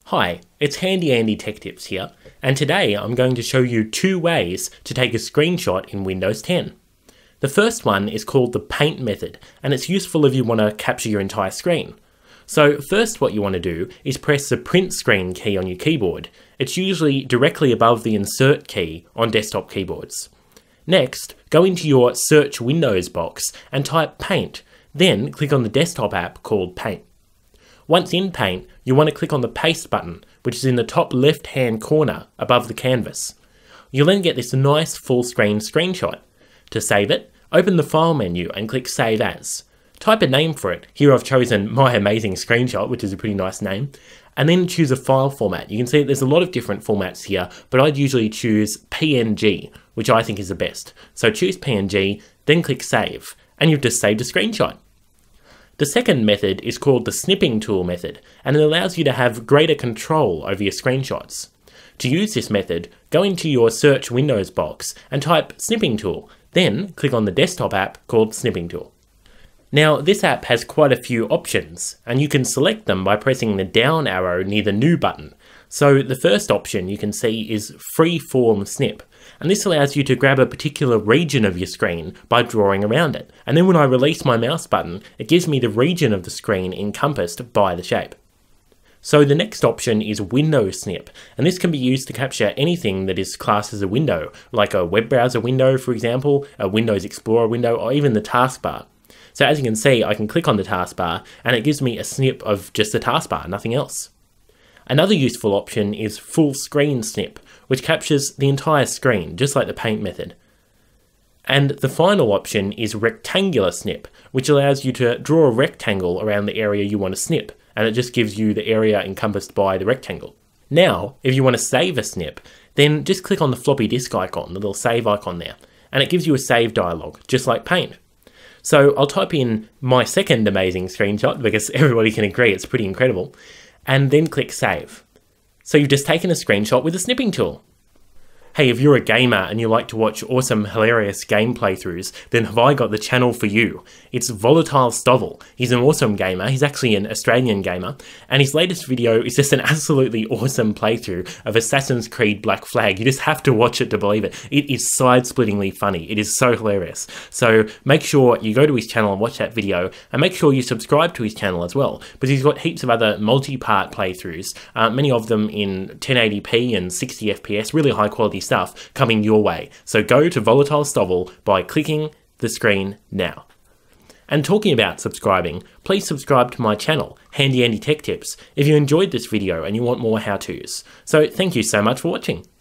Hi, it's HandyAndy Tech Tips here, and today I'm going to show you two ways to take a screenshot in Windows 10. The first one is called the Paint method, and it's useful if you want to capture your entire screen. So first what you want to do is press the PrtScn key on your keyboard. It's usually directly above the Insert key on desktop keyboards. Next, go into your Search Windows box and type Paint, then click on the desktop app called Paint. Once in Paint, you want to click on the Paste button, which is in the top left-hand corner above the canvas. You'll then get this nice full-screen screenshot. To save it, open the File menu and click Save As. Type a name for it. Here I've chosen My Amazing Screenshot, which is a pretty nice name, and then choose a file format. You can see there's a lot of different formats here, but I'd usually choose PNG, which I think is the best. So choose PNG, then click Save, and you've just saved a screenshot. The second method is called the Snipping Tool method, and it allows you to have greater control over your screenshots. To use this method, go into your Search Windows box and type Snipping Tool, then click on the desktop app called Snipping Tool. Now, this app has quite a few options, and you can select them by pressing the down arrow near the New button. So the first option you can see is Freeform Snip, and this allows you to grab a particular region of your screen by drawing around it. And then when I release my mouse button, it gives me the region of the screen encompassed by the shape. So the next option is Window Snip, and this can be used to capture anything that is classed as a window, like a web browser window, for example, a Windows Explorer window, or even the taskbar. So as you can see, I can click on the taskbar and it gives me a snip of just the taskbar, nothing else. Another useful option is Full Screen Snip, which captures the entire screen, just like the Paint method. And the final option is Rectangular Snip, which allows you to draw a rectangle around the area you want to snip, and it just gives you the area encompassed by the rectangle. Now, if you want to save a snip, then just click on the floppy disk icon, the little save icon there, and it gives you a save dialog, just like Paint. So I'll type in my second amazing screenshot, because everybody can agree it's pretty incredible, and then click Save. So you've just taken a screenshot with a snipping tool. Hey, if you're a gamer and you like to watch awesome, hilarious game playthroughs, then have I got the channel for you. It's Volatile Stovel. He's an awesome gamer. He's actually an Australian gamer. And his latest video is just an absolutely awesome playthrough of Assassin's Creed Black Flag. You just have to watch it to believe it. It is side-splittingly funny. It is so hilarious. So make sure you go to his channel and watch that video, and make sure you subscribe to his channel as well, because he's got heaps of other multi-part playthroughs, many of them in 1080p and 60 FPS, really high quality stuff coming your way. So go to Volatile Stovel by clicking the screen now. And talking about subscribing, please subscribe to my channel, HandyAndy Tech Tips, if you enjoyed this video and you want more how-tos. So thank you so much for watching.